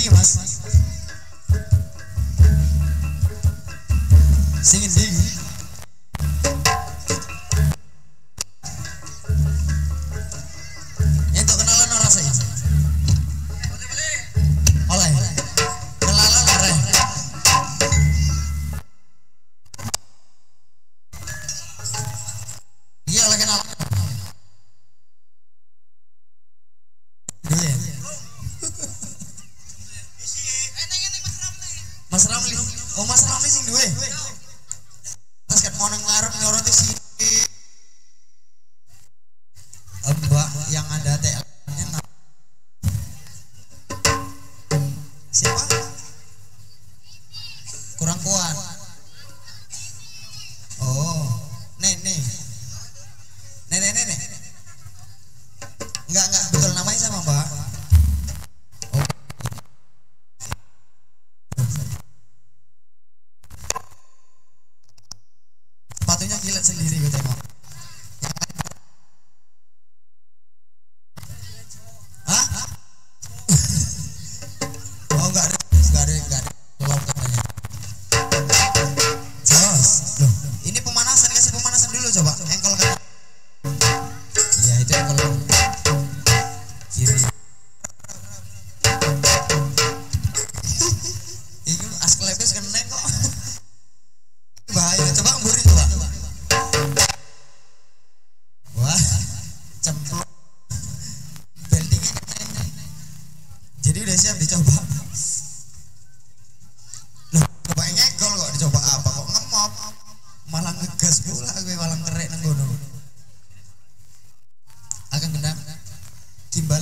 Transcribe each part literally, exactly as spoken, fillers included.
iki Mas. Sing endi? Entuk kenalan ora sih? Oleh. Kenalan ora? Iya oleh kenalan. Duwe. Mas Ramli. Oh Mas Ramli sing duwe. Terus kan mau nang ngarep nyoroti si Mbak yang ada T L-nya. Siapa? Kurang kuat. Oh, Nenek. Nenek nenek. Enggak enggak betul namanya sama Mbak. Oh. Sepatunya kilat sendiri gue tengok. Hah? Oh enggak ada, enggak ada, enggak ada. Tolong katanya. Jos, loh, ini pemanasan, kasih pemanasan dulu coba. Engkol kan? Iya itu engkol kiri. Ini asklebes kena kok. Bahaya, coba mburi coba. Wah, cemplung. Beltingnya kena. Jadi udah siap dicoba. Loh, coba ngegol kok dicoba apa kok ngemop. Malah ngegas pula gue malah ngerek nang gono. Akan gendang. Gimbal.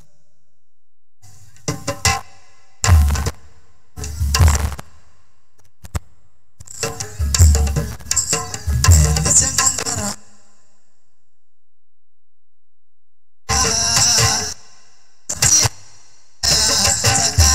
Jangan marah. Sekarang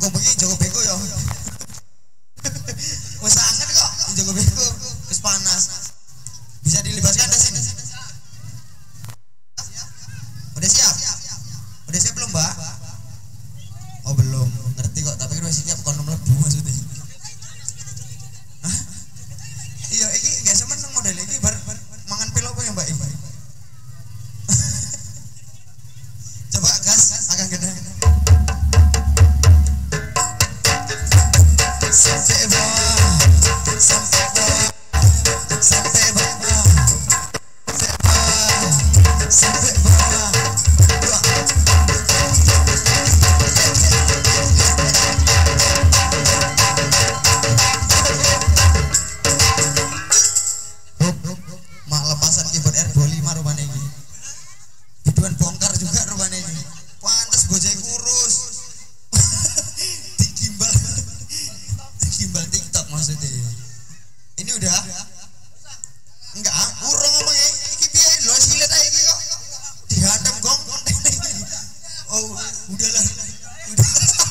Engko bengi Joko Beko ya. Wes anget kok Joko Beko, wis panas. Bisa dilibaskan di sini. Udah siap? Udah siap belum, Mbak? Oh, belum. Ngerti kok, tapi udah siap kon mlebu maksudnya. Hah? Iya, iki gak seneng model iki bar mangan pil apa ya, Mbak? Coba gas, akan kena. Sampai bawah, sampai bawah, sampai bawah, sampai bawah. Mak lepasan keyboard R dua puluh lima rupanya ini. Biduan bongkar juga rupanya ini. Pantes bojai kurus. Digimbal. Gimbal TikTok maksudnya. Ini udah? Enggak, urung ngomong ya. Iki piye lho silet ae iki kok. Dihantam gong konten iki. Oh, udahlah. Udah.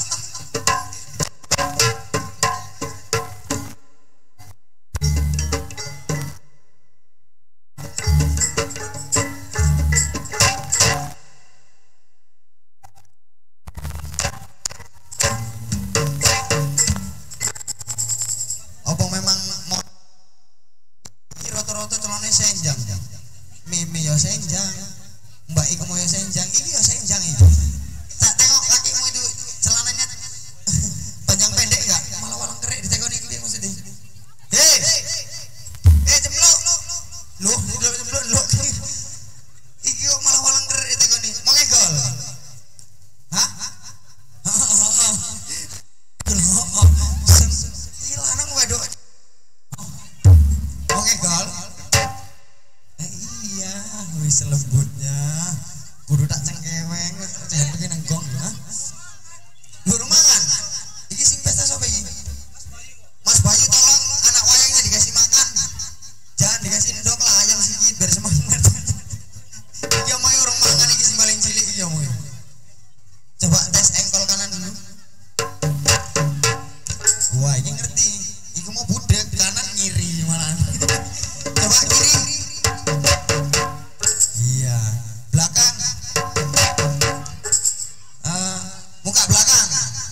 Apa memang mau rata-rata celana senjang? Mimi ya senjang, Mbak Iko mau ya senjang, ini ya senjang itu. Tak tengok kakimu itu celananya panjang pendek enggak? Malah walang kerek ditekoni iki maksudnya. Hei, eh jemplok, loh, jemplok jemplok, loh. Iki kok malah walang kerek ditekoni, mau ngegol? Hah? Ini lanang wedok. Oke gol. Eh, iya, wis lembutnya. Kudu tak cengkeweng, jangan bikin nenggong ya. Lu rumangan. Iki sing pesta sapa iki? Mas Bayu tolong anak wayangnya dikasih makan. Jangan dikasih ndok lah ayam sikit biar semangat. Iki mau urung mangan iki sing paling cilik iki mau. Coba tes engkol kanan dulu. Wah, ini ngerti. Iku mau budek kanan ngiri malah. Coba kiri. Iya, belakang. Uh, muka belakang.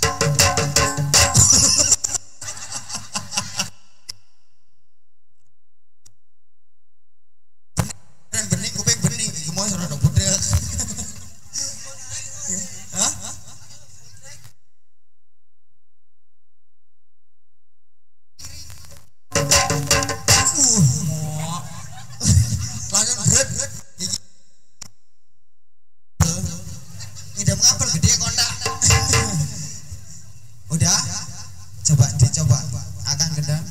Dan bening kuping bening. Iku mau suruh budek. Hah? Langsung berat ngidam kapal gede kontak. Udah coba dicoba akan gendang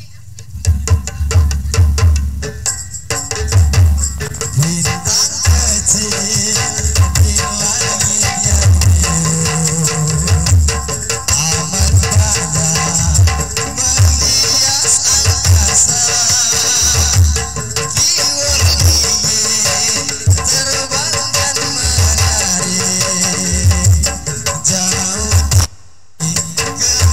bintang kecil di langit yang biru amat banyak menghias angkasa. Terbang dan menari jauh ke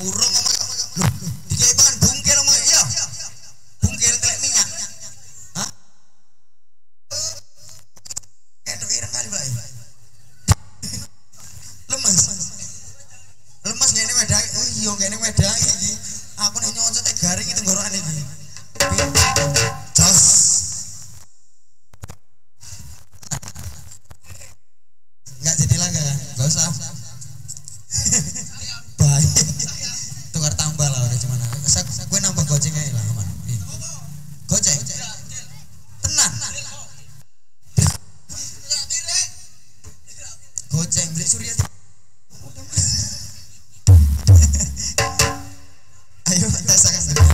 Urung ngomong lho, dikai pangan bungkil ngomong ya. Bungkil telek minyak. Hah? Ketok ireng kali bae. Lemes. Lemes ngene wedake. Oh iya ngene wedake iki. Aku nek nyocot e garing iki tenggorokan iki. Jos. Enggak jadi lagi kan? Enggak usah. Baik. Tukar tambah lah udah cuman. Gue nambah goceng aja lah aman. Goceng. Tenang. Goceng beli Surya. Ayo tes akan dulu.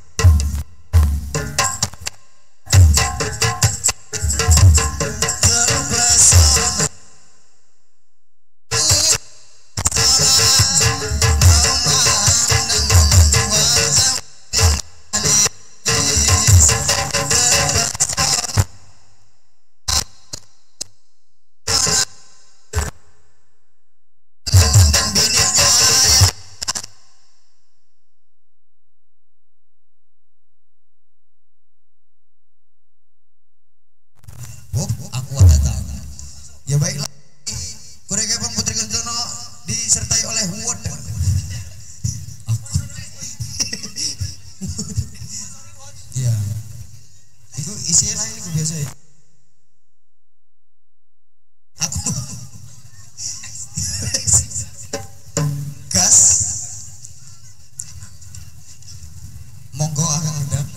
Ya baiklah, kurega Bang Putri Kencono disertai oleh Word. Iya, itu isinya lain itu biasa ya. Aku gas, monggo akan undang.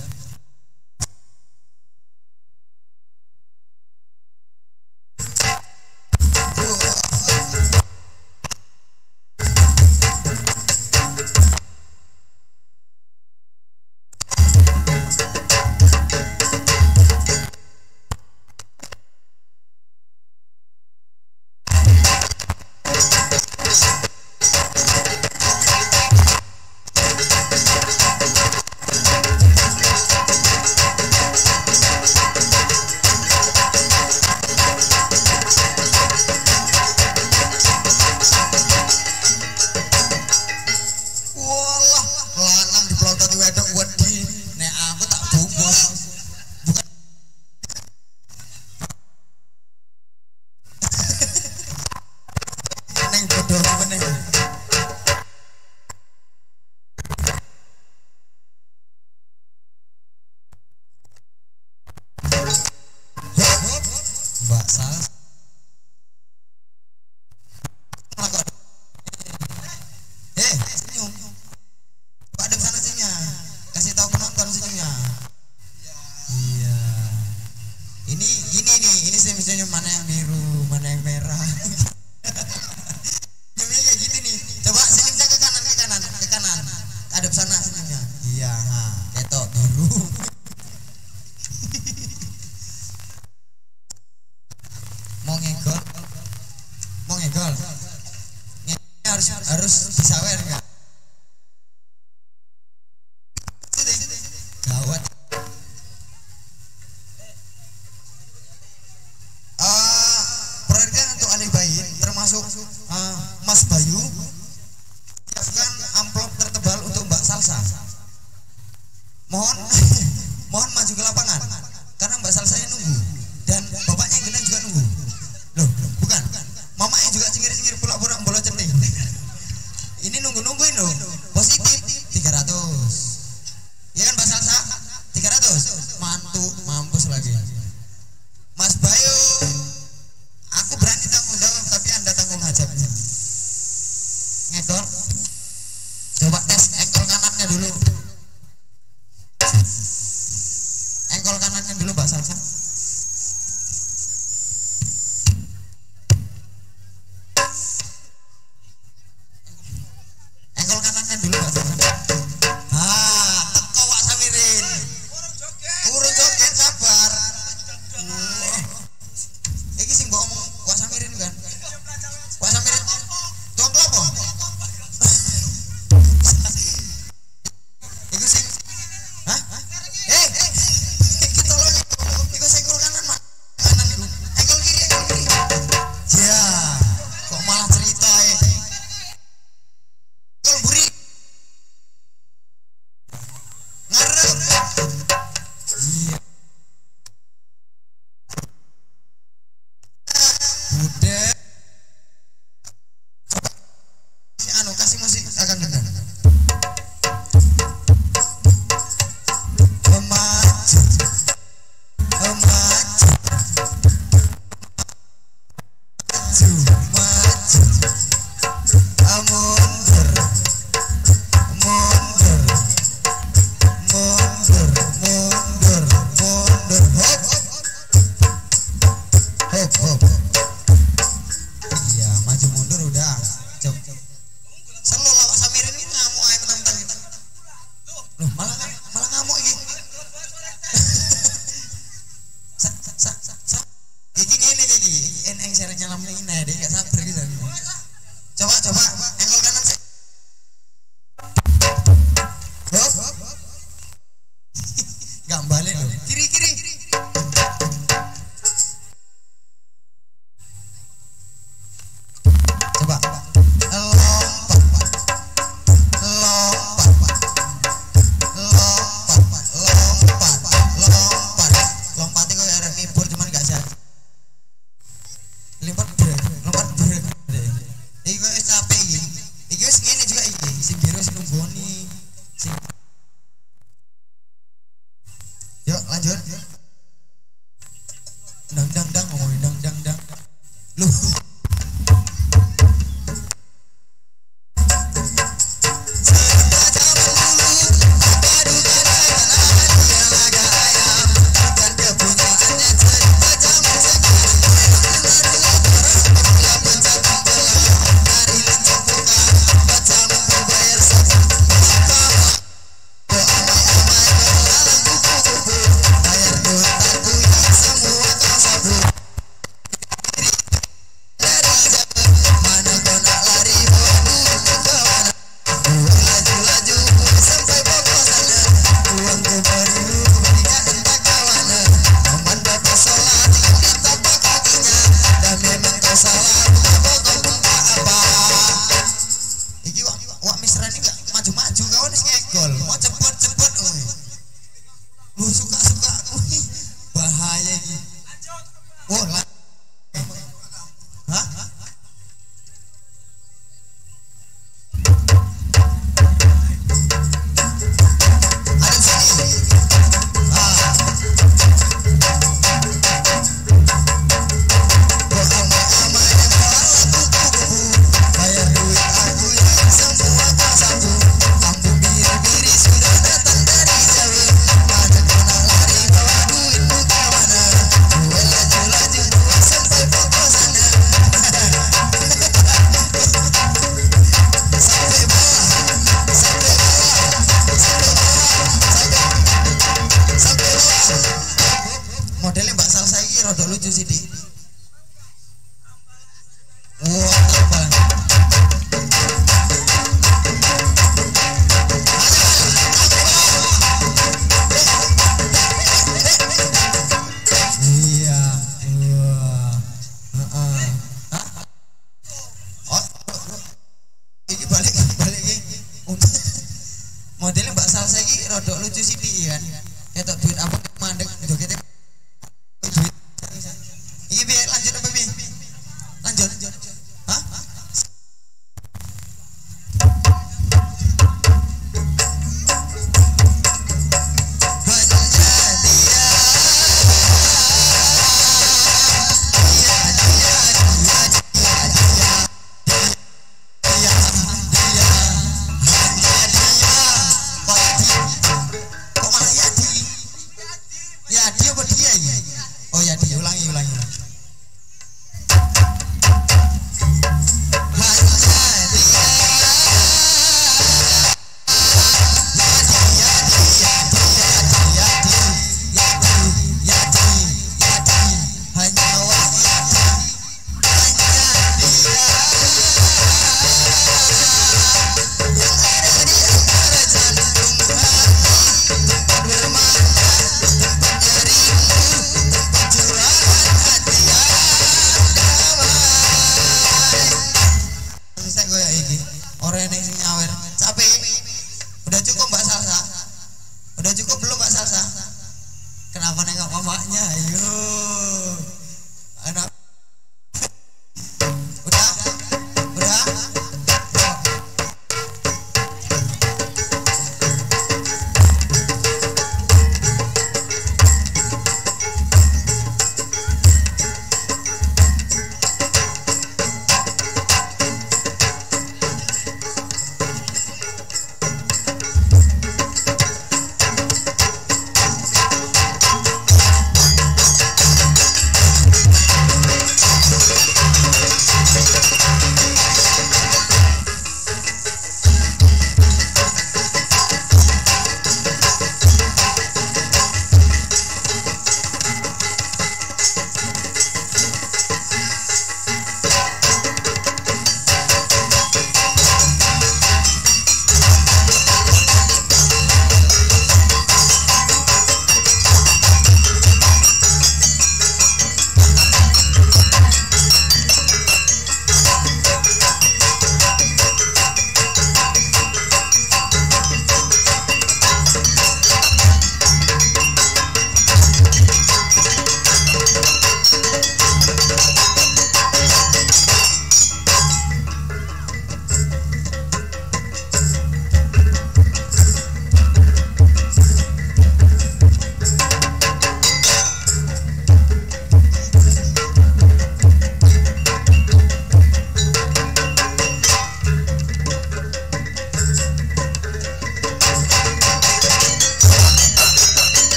Mbak Sal eh senyum Pak ada sana sininya kasih tahu penonton senyumnya. Iya ini gini nih ini senyum mana yang biru mana yang merah. Senyumnya kayak gitu nih, coba senyumnya ke kanan ke kanan ke kanan ada sana senyumnya. Iya nah ketok biru. Mau ngegol mau ngegol harus harus disawer enggak gawat. Uh, proyeknya untuk ahli bayi termasuk uh, Mas Bayu siapkan amplop tertebal untuk Mbak Salsa. Mohon mohon maju ke lapangan karena Mbak Salsa yang nunggu dan bapaknya yang gendang juga nunggu. Loh, bukan. Mamanya juga cengir-cengir pura-pura bola centing. Ini nunggu-nungguin loh. Positif tiga ratus. Ya kan Mbak Salsa? tiga ratus. Mantu, mampus lagi. Mas Bayu, aku berani tanggung jawab tapi Anda tanggung hajatnya. Ngedor. Coba tes engkol kanannya dulu. Engkol kanannya dulu Mbak Salsa. Engkol kanannya dulu Mbak Salsa. Ah, teko Wak Samirin. Urung joget sabar. Uh. Iki sing mbok omong Wak Samirin kan. Wak Samirin. Tuang klopo. lucu sih kan. Ketok duit apa mandek jogetnya duit. Iki piye lanjut apa piye? Lanjut. Hah?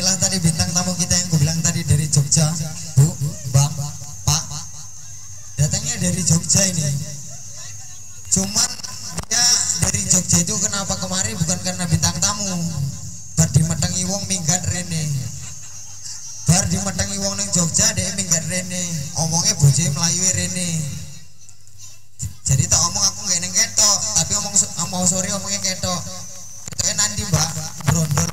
inilah tadi bintang tamu kita yang gue bilang tadi dari Jogja, Bu, Bang, Pak. Datangnya dari Jogja ini. Cuman dia dari Jogja itu kenapa kemari bukan karena bintang tamu. Bar dimetengi wong minggat rene. Bar dimetengi wong ning Jogja dhek minggat rene. Omongnya bojoe mlayu rene. Jadi tak omong aku gak neng ketok, tapi omong mau sore omongnya ketok. Ketoknya nanti Mbak, brondol.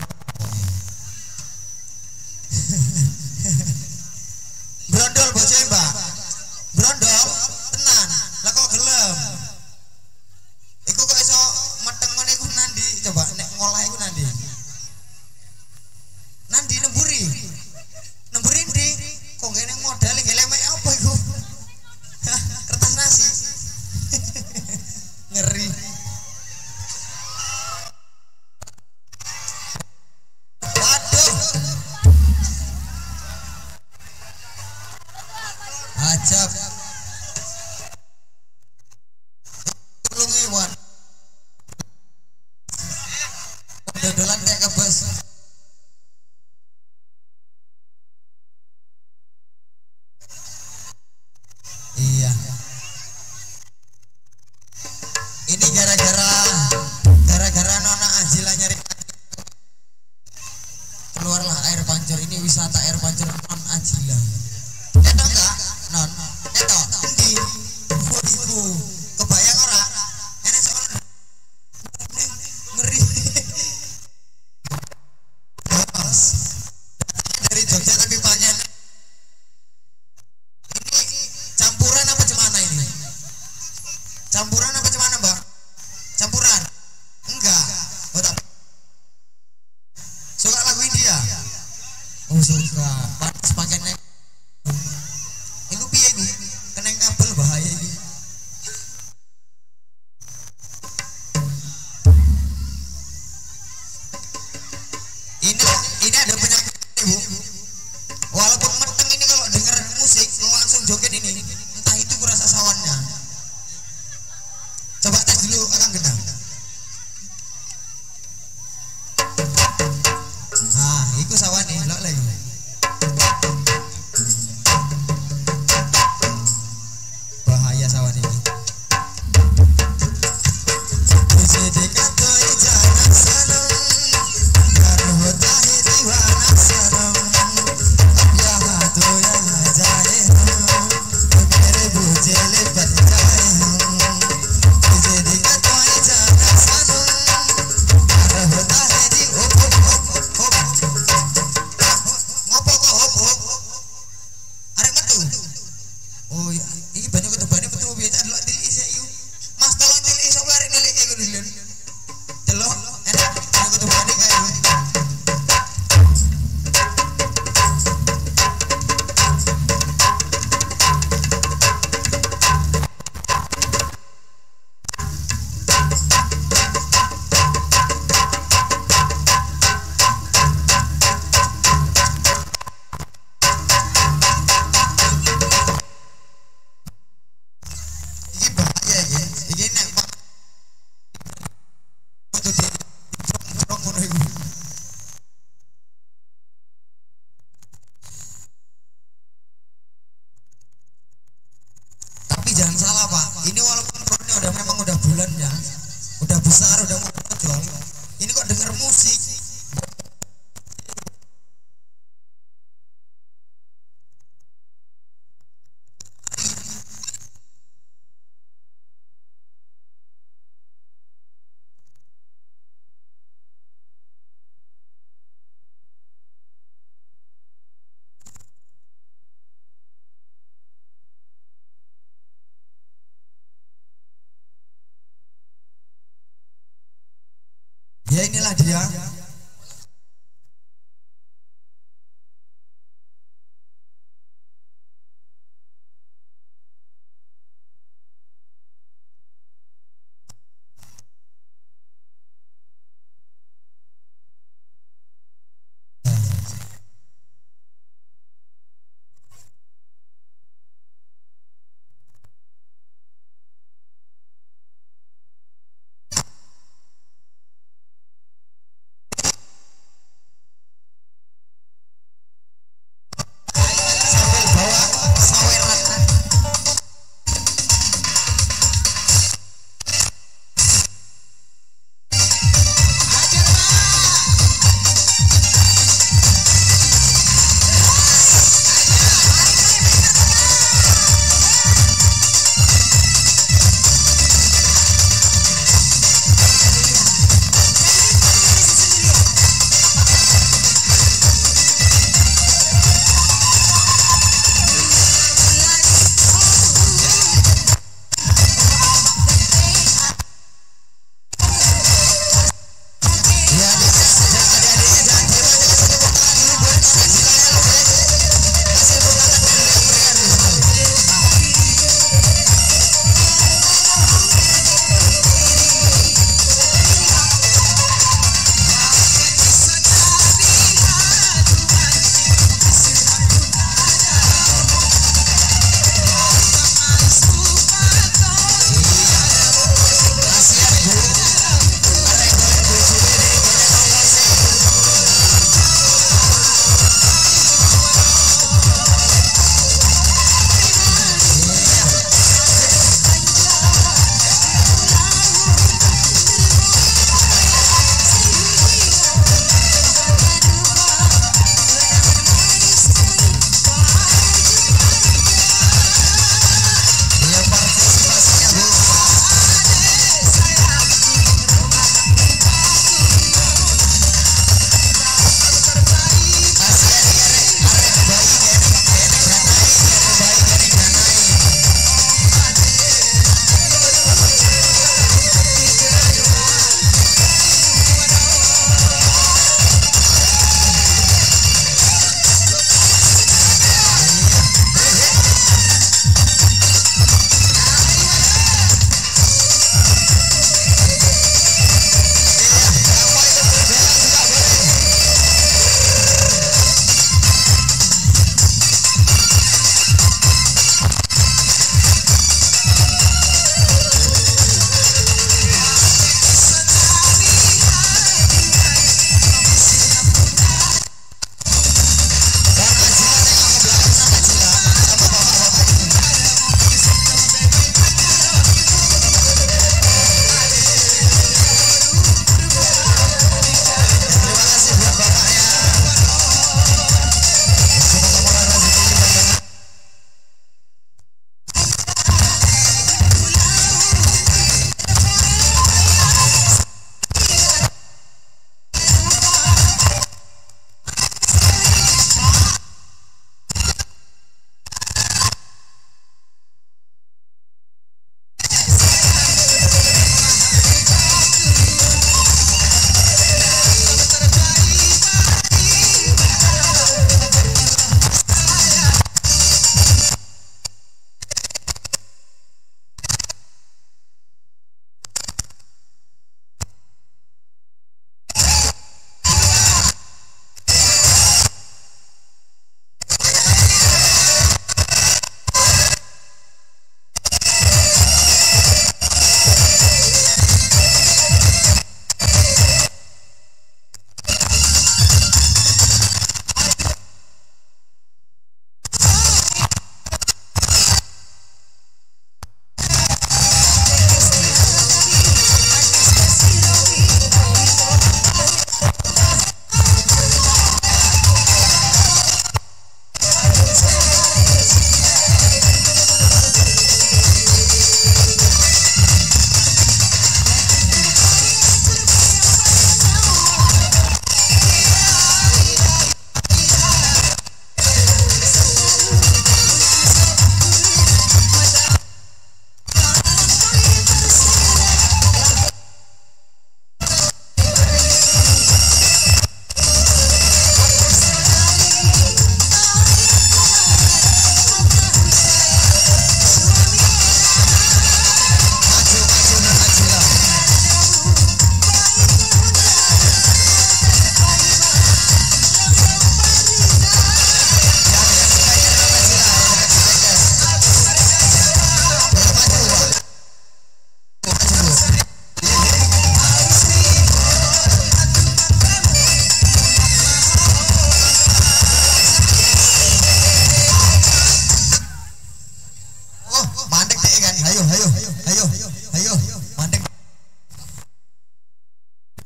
Brondol bojoe Mbak. Brondol tenan. Lah kok gelem? Iku kok iso meteng ngene iku nandi? Coba nek ngolah iku nandi. Nandi nemburi. Nemburi ndi? Kok ngene modal nggih lemek apa iku? Kertas nasi. Ngeri. Waduh. Ajab. Tulung iwan. Dodolan kayak kebes. Iya. Ini gara-gara gara-gara Nona Anjila nyari keluarlah air pancur. Ini wisata air pancur Non Anjila. Ketok enggak? Non. Ketok. Endi? Iku. Kebayang ora? Enek soal ngeri. Mas. Dari Jogja tapi banyak. Ini campuran apa gimana ini? Campuran apa gimana, Mbak? Campuran? Enggak. Oh, tapi suka lagu India? Oh, suka. Pantes pakai nek. Iku piye iku? Keneng kabel bahaya iki. Ini ini ada penyakit, Bu. Walaupun meteng ini kalau dengar musik langsung joget ini. Entah itu kurasa sawannya. Coba tes dulu akan genang. Nah, itu sawan nih, lo lagi. Bahaya sawan ini. Bisa dikatakan jangan senang, karena tahi diwana senang. Ya hatu ya jahil, mere buje lebat jahil. Bisa dikatakan jangan senang, karena tahi di op op op op. Ngopo kok op op? Arek metu. Oh ya, ini banyak ketebane metu biasa delok tilik isih iku. Mas tolong tilik iso arek nilik iku lho. Delok enak banyak ketebane kae. Iki bahaya iki. Iki nek metu di jorong ngono iku. Tapi jangan salah Pak, ini walaupun perutnya udah memang udah bulannya, udah besar, udah mau jual, ini kok denger musik. Ya inilah dia.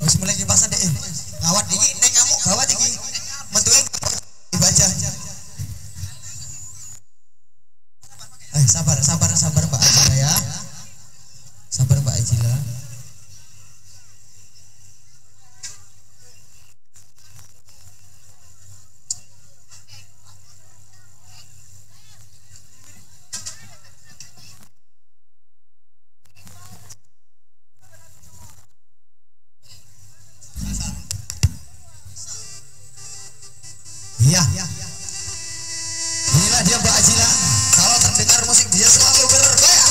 Wis mulai kipasan deh. Gawat iki ning ngamuk gawat iki. Metuke dibaca. Eh sabar sabar sabar Mbak Ajila ya. Sabar Mbak Ajila. Iya. Inilah dia Mbak Ajila. Kalau terdengar musik dia selalu bergoyang.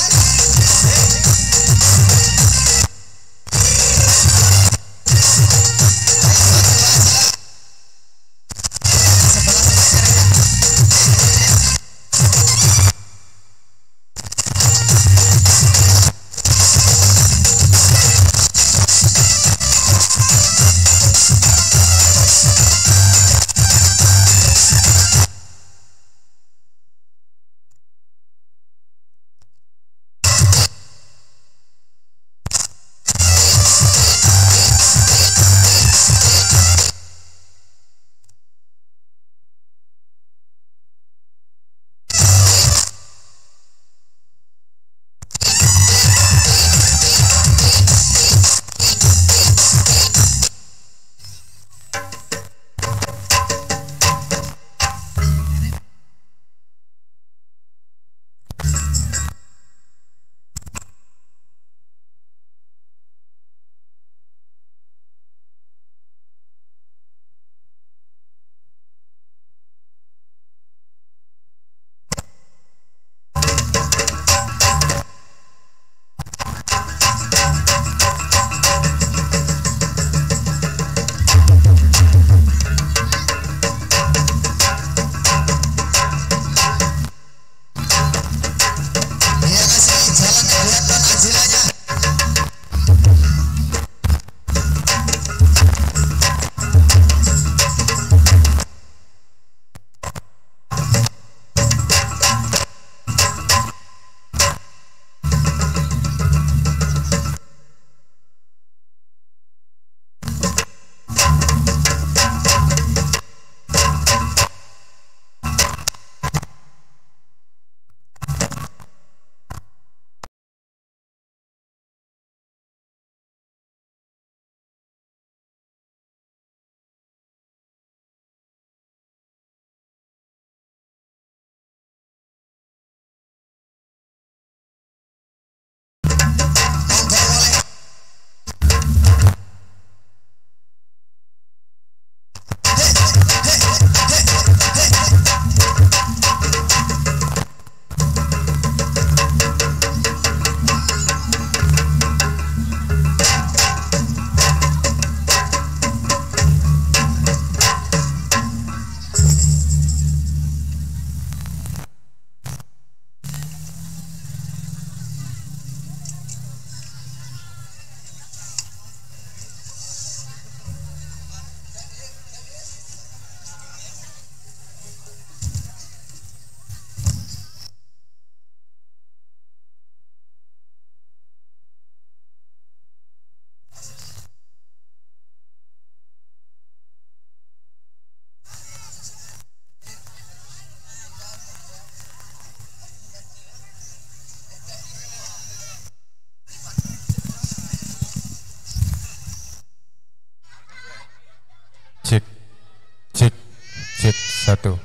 Cek, cek, cek satu.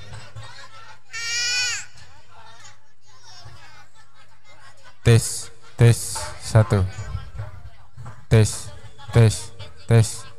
Tes, tes satu. Tes, tes, tes.